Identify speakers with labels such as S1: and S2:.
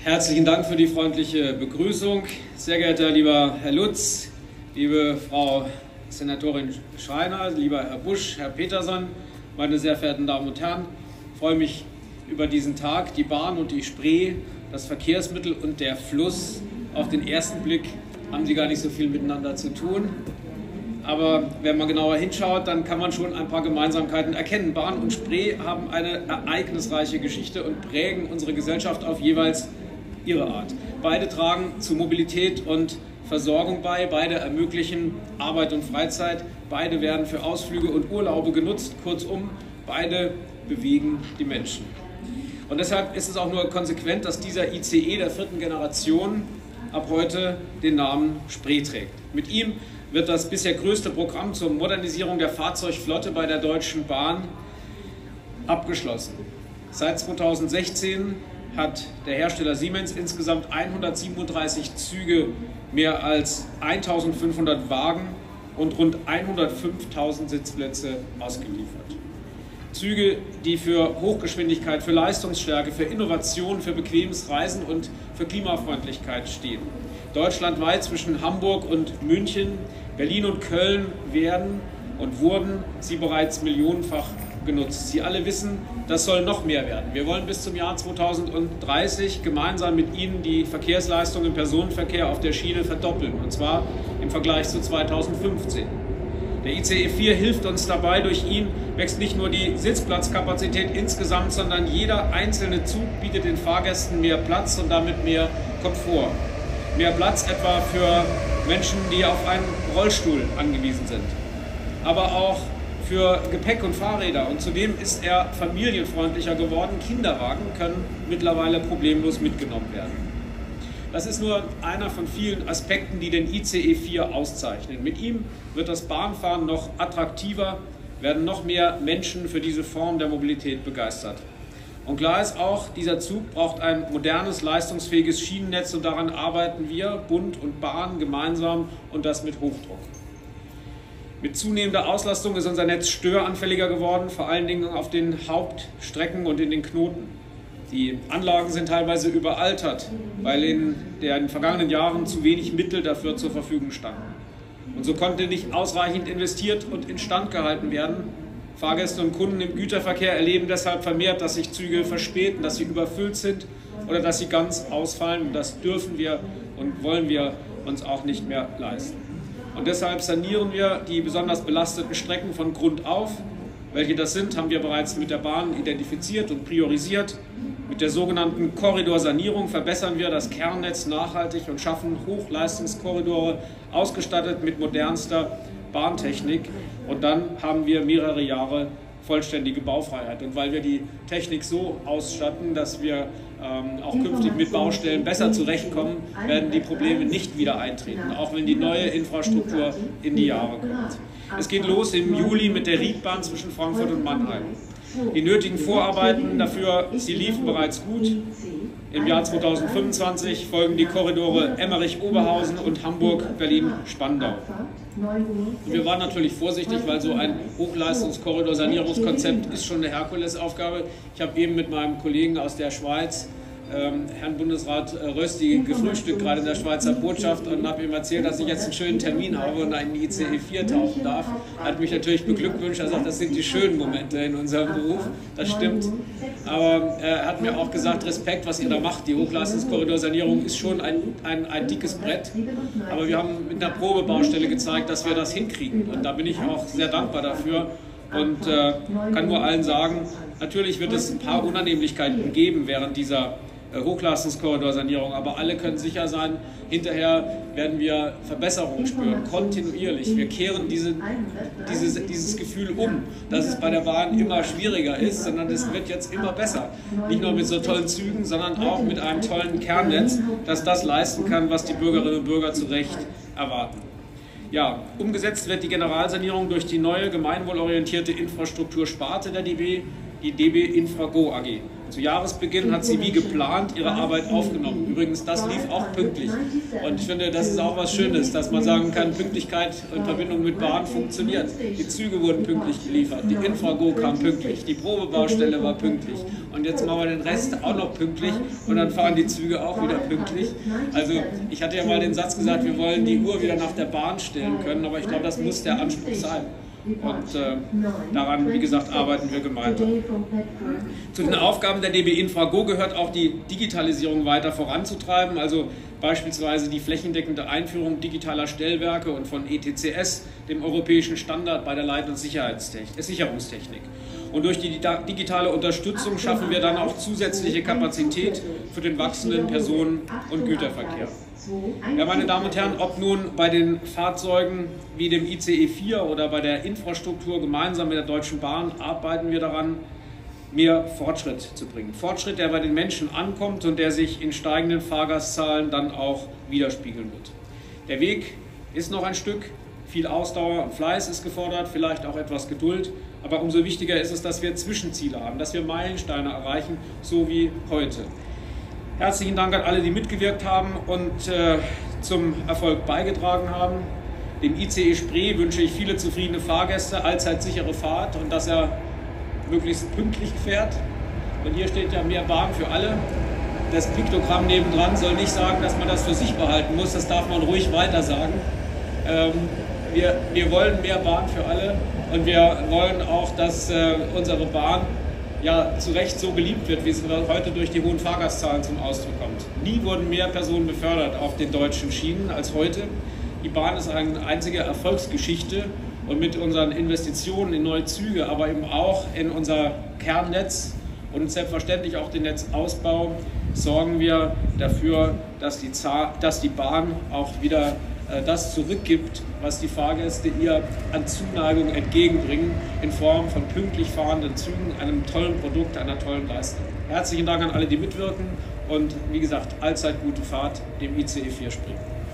S1: Herzlichen Dank für die freundliche Begrüßung. Sehr geehrter lieber Herr Lutz, liebe Frau Senatorin Schreiner, lieber Herr Busch, Herr Peterson, meine sehr verehrten Damen und Herren, ich freue mich über diesen Tag. Die Bahn und die Spree, das Verkehrsmittel und der Fluss, auf den ersten Blick haben sie gar nicht so viel miteinander zu tun. Aber wenn man genauer hinschaut, dann kann man schon ein paar Gemeinsamkeiten erkennen. Bahn und Spree haben eine ereignisreiche Geschichte und prägen unsere Gesellschaft auf jeweils ihre Art. Beide tragen zu Mobilität und Versorgung bei, beide ermöglichen Arbeit und Freizeit, beide werden für Ausflüge und Urlaube genutzt, kurzum, beide bewegen die Menschen. Und deshalb ist es auch nur konsequent, dass dieser ICE der 4. Generation ab heute den Namen Spree trägt. Mit ihm wird das bisher größte Programm zur Modernisierung der Fahrzeugflotte bei der Deutschen Bahn abgeschlossen. Seit 2016 hat der Hersteller Siemens insgesamt 137 Züge, mehr als 1500 Wagen und rund 105.000 Sitzplätze ausgeliefert. Züge, die für Hochgeschwindigkeit, für Leistungsstärke, für Innovation, für bequemes Reisen und für Klimafreundlichkeit stehen. Deutschlandweit zwischen Hamburg und München, Berlin und Köln werden und wurden sie bereits millionenfach genutzt. Sie alle wissen, das soll noch mehr werden. Wir wollen bis zum Jahr 2030 gemeinsam mit Ihnen die Verkehrsleistung im Personenverkehr auf der Schiene verdoppeln, und zwar im Vergleich zu 2015. Der ICE 4 hilft uns dabei. Durch ihn wächst nicht nur die Sitzplatzkapazität insgesamt, sondern jeder einzelne Zug bietet den Fahrgästen mehr Platz und damit mehr Komfort. Mehr Platz etwa für Menschen, die auf einen Rollstuhl angewiesen sind, aber auch für Gepäck und Fahrräder. Und zudem ist er familienfreundlicher geworden. Kinderwagen können mittlerweile problemlos mitgenommen werden. Das ist nur einer von vielen Aspekten, die den ICE 4 auszeichnen. Mit ihm wird das Bahnfahren noch attraktiver, werden noch mehr Menschen für diese Form der Mobilität begeistert. Und klar ist auch, dieser Zug braucht ein modernes, leistungsfähiges Schienennetz, und daran arbeiten wir, Bund und Bahn, gemeinsam, und das mit Hochdruck. Mit zunehmender Auslastung ist unser Netz störanfälliger geworden, vor allen Dingen auf den Hauptstrecken und in den Knoten. Die Anlagen sind teilweise überaltert, weil in den vergangenen Jahren zu wenig Mittel dafür zur Verfügung standen. Und so konnte nicht ausreichend investiert und instand gehalten werden. Fahrgäste und Kunden im Güterverkehr erleben deshalb vermehrt, dass sich Züge verspäten, dass sie überfüllt sind oder dass sie ganz ausfallen. Und das dürfen wir und wollen wir uns auch nicht mehr leisten. Und deshalb sanieren wir die besonders belasteten Strecken von Grund auf. Welche das sind, haben wir bereits mit der Bahn identifiziert und priorisiert. Mit der sogenannten Korridorsanierung verbessern wir das Kernnetz nachhaltig und schaffen Hochleistungskorridore, ausgestattet mit modernster Bahntechnik. Und dann haben wir mehrere Jahre vollständige Baufreiheit. Und weil wir die Technik so ausstatten, dass wir auch künftig mit Baustellen besser zurechtkommen, werden die Probleme nicht wieder eintreten, auch wenn die neue Infrastruktur in die Jahre kommt. Es geht los im Juli mit der Riedbahn zwischen Frankfurt und Mannheim. Die nötigen Vorarbeiten dafür, sie liefen bereits gut. Im Jahr 2025 folgen die Korridore Emmerich-Oberhausen und Hamburg-Berlin-Spandau. Und wir waren natürlich vorsichtig, weil so ein Hochleistungskorridor-Sanierungskonzept ist schon eine Herkulesaufgabe. Ich habe eben mit meinem Kollegen aus der Schweiz, Herrn Bundesrat Rösti, gefrühstückt, gerade in der Schweizer Botschaft, und habe ihm erzählt, dass ich jetzt einen schönen Termin habe und einen ICE 4 tauchen darf. Er hat mich natürlich beglückwünscht. Er sagt, das sind die schönen Momente in unserem Beruf. Das stimmt. Aber er hat mir auch gesagt, Respekt, was ihr da macht. Die Hochleistungskorridorsanierung ist schon ein dickes Brett. Aber wir haben mit einer Probebaustelle gezeigt, dass wir das hinkriegen. Und da bin ich auch sehr dankbar dafür. Und kann nur allen sagen, natürlich wird es ein paar Unannehmlichkeiten geben während dieser Hochleistungskorridorsanierung, aber alle können sicher sein, hinterher werden wir Verbesserungen spüren, kontinuierlich. Wir kehren dieses Gefühl um, dass es bei der Bahn immer schwieriger ist, sondern es wird jetzt immer besser. Nicht nur mit so tollen Zügen, sondern auch mit einem tollen Kernnetz, das das leisten kann, was die Bürgerinnen und Bürger zu Recht erwarten. Ja, umgesetzt wird die Generalsanierung durch die neue gemeinwohlorientierte Infrastruktursparte der DB, die DB Infra Go AG. Zu Jahresbeginn hat sie wie geplant ihre Arbeit aufgenommen. Übrigens, das lief auch pünktlich. Und ich finde, das ist auch was Schönes, dass man sagen kann, Pünktlichkeit in Verbindung mit Bahn funktioniert. Die Züge wurden pünktlich geliefert, die Infrago kam pünktlich, die Probebaustelle war pünktlich. Und jetzt machen wir den Rest auch noch pünktlich und dann fahren die Züge auch wieder pünktlich. Also ich hatte ja mal den Satz gesagt, wir wollen die Uhr wieder nach der Bahn stellen können, aber ich glaube, das muss der Anspruch sein. Und daran, wie gesagt, arbeiten wir gemeinsam. Zu den Aufgaben der DB Infrago gehört auch die Digitalisierung weiter voranzutreiben, also beispielsweise die flächendeckende Einführung digitaler Stellwerke und von ETCS, dem europäischen Standard bei der Leit- und Sicherungstechnik. Und durch die digitale Unterstützung schaffen wir dann auch zusätzliche Kapazität für den wachsenden Personen- und Güterverkehr. Ja, meine Damen und Herren, ob nun bei den Fahrzeugen wie dem ICE 4 oder bei der Infrastruktur gemeinsam mit der Deutschen Bahn arbeiten wir daran, mehr Fortschritt zu bringen. Fortschritt, der bei den Menschen ankommt und der sich in steigenden Fahrgastzahlen dann auch widerspiegeln wird. Der Weg ist noch ein Stück, viel Ausdauer und Fleiß ist gefordert, vielleicht auch etwas Geduld, aber umso wichtiger ist es, dass wir Zwischenziele haben, dass wir Meilensteine erreichen, so wie heute. Herzlichen Dank an alle, die mitgewirkt haben und zum Erfolg beigetragen haben. Dem ICE Spree wünsche ich viele zufriedene Fahrgäste, allzeit sichere Fahrt und dass er möglichst pünktlich fährt. Und hier steht ja mehr Bahn für alle. Das Piktogramm nebendran soll nicht sagen, dass man das für sich behalten muss, das darf man ruhig weiter sagen. Wir wollen mehr Bahn für alle und wir wollen auch, dass unsere Bahn ja zu Recht so beliebt wird, wie es heute durch die hohen Fahrgastzahlen zum Ausdruck kommt. Nie wurden mehr Personen befördert auf den deutschen Schienen als heute. Die Bahn ist eine einzige Erfolgsgeschichte und mit unseren Investitionen in neue Züge, aber eben auch in unser Kernnetz und selbstverständlich auch den Netzausbau sorgen wir dafür, dass die Bahn auch wieder das zurückgibt, was die Fahrgäste ihr an Zuneigung entgegenbringen, in Form von pünktlich fahrenden Zügen, einem tollen Produkt, einer tollen Leistung. Herzlichen Dank an alle, die mitwirken und wie gesagt, allzeit gute Fahrt dem ICE 4 Spree.